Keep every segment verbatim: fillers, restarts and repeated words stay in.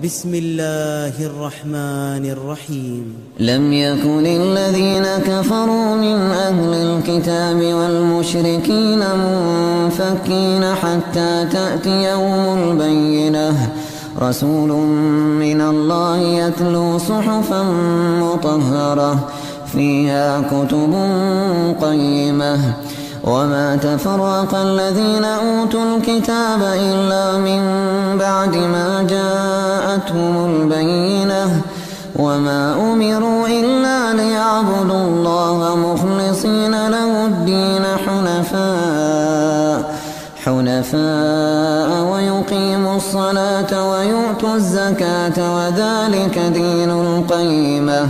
بسم الله الرحمن الرحيم. لم يكن الذين كفروا من أهل الكتاب والمشركين منفكين حتى تأتيهم البينة رسول من الله يتلو صحفا مطهرة فيها كتب قيمة وما تفرق الذين أوتوا الكتاب إلا من بعد ما جاءتهم البينة وما أمروا إلا ليعبدوا الله مخلصين له الدين حنفاء حنفاء ويقيموا الصلاة ويؤتوا الزكاة وذلك دين القيمة.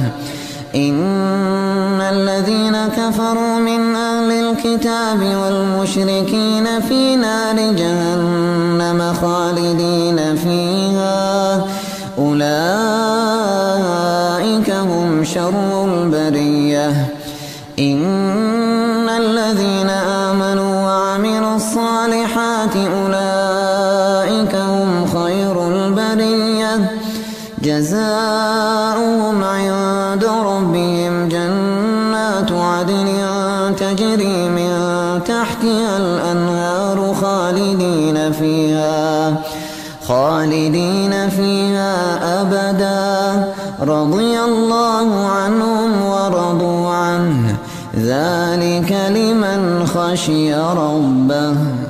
إن الذين كفروا من أهل الكتاب والمشركين في نار جهنم خالدين فيها أولئك هم شر البرية. إن الذين آمنوا وعملوا الصالحات أولئك هم خير البرية جزاؤهم عند ربهم جنات عدن تجري من تحتها الأنهار خالدين فيها خالدين فيها أبدا رضي الله عنهم ورضوا عنه ذلك لمن خشي ربه.